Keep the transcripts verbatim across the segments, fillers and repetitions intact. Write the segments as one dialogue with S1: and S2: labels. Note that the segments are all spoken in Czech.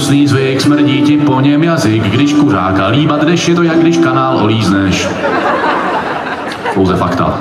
S1: hnusný zvyk, smrdí ti po něm jazyk, když kuřáka líbat jdeš, je to jak když kanál olízneš. Pouze fakta.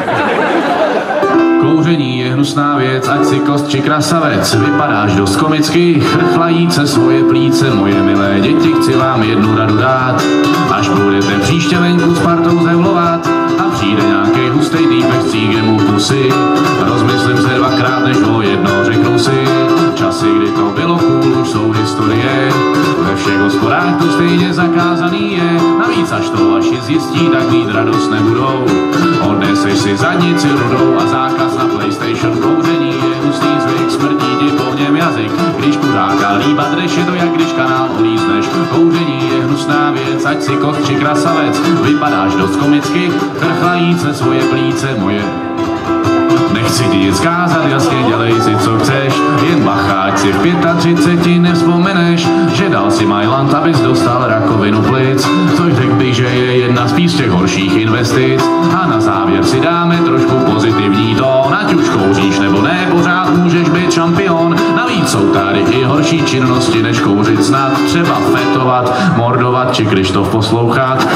S1: Kouření je hnusná věc, ať si kost či krasavec, vypadáš dost komicky, chrchlajíce svoje plíce, moje milé děti, chci vám jednu radu dát, až budete příště venku s partou zevlovat a přijde nějaký hustej týpek s cígem u pusy, rozmyslím se dvakrát, než ho jedno řeknu si, časy, kdy to bylo cool, už jsou historie, ve všech hospodách to stejně zakázaný je, navíc až to vaši zjistí, tak mít radost nebudou, odneseš si zadnici rudou a zákaz na PlayStation, kouření je hustý zvyk, smrdí ti po něm jazyk, když kuřáka líbat jdeš, je to jak když kanál olízneš, kouření je hnusná věc, ať si kost či krasavec, vypadáš dost komicky, chrchlajíce svoje plíce, moje. Nechci ti nic zkázat, jasně dělej si co chceš, jen bacha, ať si v třiceti pěti nevzpomeneš, že dal si Mailand, abys dostal rakovinu plic, což řekl bych, že je jedna z těch horších investic. A na závěr si dáme trošku pozitivní tón, ať už kouříš nebo ne, pořád můžeš být šampion. Navíc jsou tady i horší činnosti než kouřit, snad třeba fetovat, mordovat či Krištof poslouchat.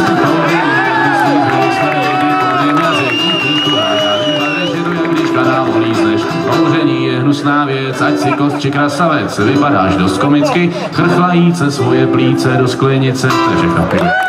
S1: Kouření je hnusná věc, ať si kost či krasavec, vypadáš dost komicky, chrchlajíce svoje plíce do sklenice, to je všechno.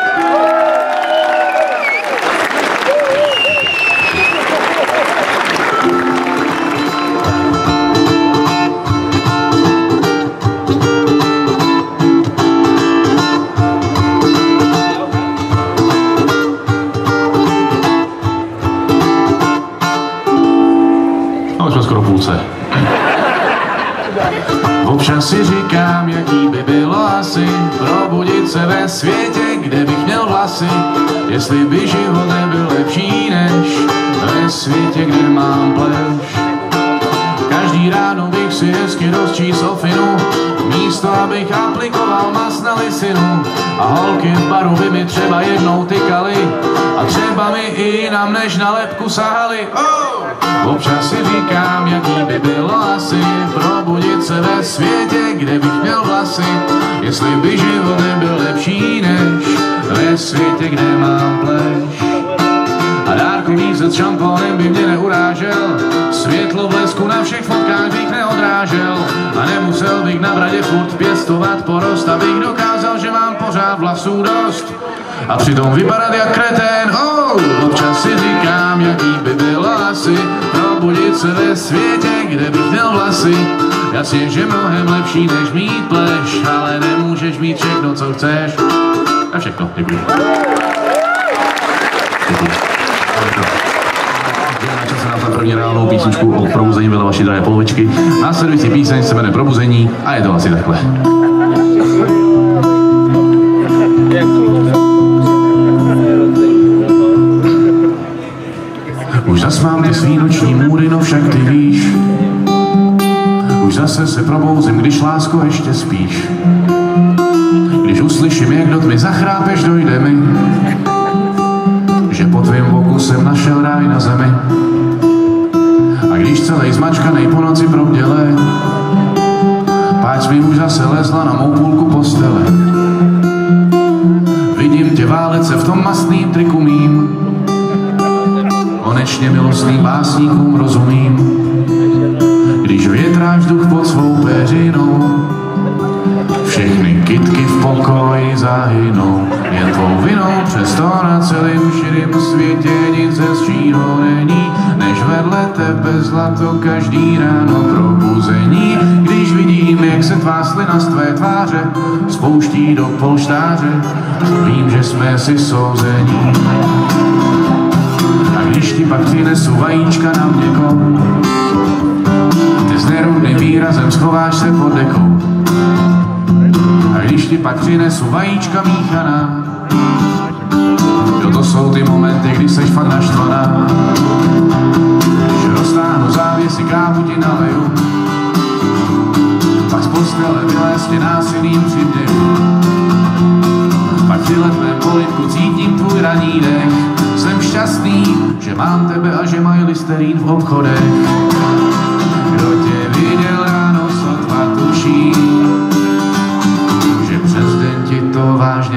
S1: Občas si říkám, jaký by bylo asi probudit se ve světě, kde bych měl vlasy, jestli by život nebyl lepší než ve světě, kde mám pleš. Každý ráno bych si hezky rozčí sofinu, místo abych aplikoval mas na lisinu. A holky v baru by mi třeba jednou tykaly a třeba mi i jinam než na lebku sahali. Oh! Občas si říkám, jaký by bylo asi probudit se ve světě, kde bych měl vlasy, jestli by život nebyl lepší než ve světě, kde mám pleš. A dárkový set s šampónem by mě neurážel, světlo blesku na všech fotkách bych neodrážel a nemusel bych na bradě furt pěstovat porost, abych dokázal, že mám pořád vlasů dost a přitom vypadat jak kretén. Oh, občas si říkám, jaký by bylo asi probudit se ve světě, kde bych měl vlasy, jasně, že mnohem lepší než mít pleš, ale nemůžeš mít všechno, co chceš. A všechno, děkuji. Děkuji. Na čase na ta první reálnou písničku o probuzení vedle vaší drahé polovičky. Následující píseň se jmenuje Probuzení a je to asi takhle. Už zas mám ty svý noční můry, no však ty víš. Už zase se probouzím, když lásko ještě spíš. Když uslyším, jak do tmy zachrápeš, dojde mi, že po tvým boku jsem našel ráj na zemi. A když celej zmačkanej po noci probděle, páč mi už zase lezla na mou půlku postele. Vidím tě válet se v tom mastným triku mým, konečně milostným básníkům rozumím. Když větráš vzduch pod svou peřinou, všechny kytky v pokoji zahynou. Jen tvou vinou, přesto na celém širým světě nic hezčího není, než vedle tebe zlato každý ráno probuzení. Když vidím, jak se tvá slina z tvé tváře spouští do polštáře, vím, že jsme si souzení. A když ti pak přinesu vajíčka na měko, ty s nerudným výrazem schováš se pod dekou. A když ti pak přinesu vajíčka míchaná, jo, to jsou ty momenty, kdy seš fakt naštvaná. Když roztáhnu závěsy, kávu ti naleju, pak z postele vylézt tě násilím přiměju. Pak při letném polivku cítím tvůj raní dech, jsem šťastný, že mám tebe a že mají listerín v obchodech. Kdo tě viděl ráno, sotva tuší,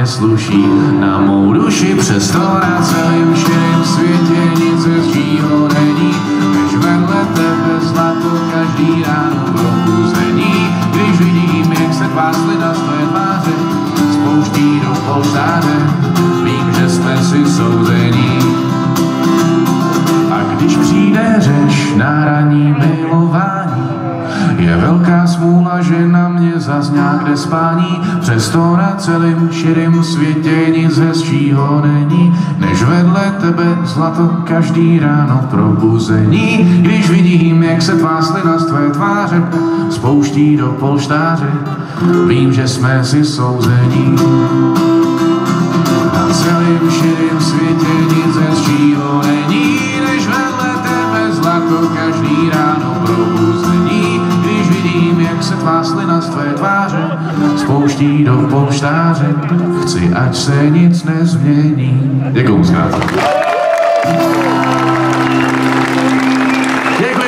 S1: mě sluší. Na mou duši přesto na celém širém světě nic hezčího není, než vedle tebe zlato každý ráno probuzení. Když vidím, jak se tvá slina z tvé tváře spouští do polštáře, vím, že jsme si souzení. A když přijde řeč na ranní milování, je velká smůla, že na mě zas nějak jde spání. Přesto na celém širém světě nic hezčího není, než vedle tebe zlato každý ráno probuzení. Když vidím, jak se tvá slina z tvé tváře spouští do polštáře, vím, že jsme si souzení. Na celém širém světě nic hezčího není, než vedle tebe zlato každý ráno probuzení. Když vidím, jak se tvá slina z tvé tváře spouští do polštáře, chci, ať se nic nezmění. Děkuju moc krát. Děkuju.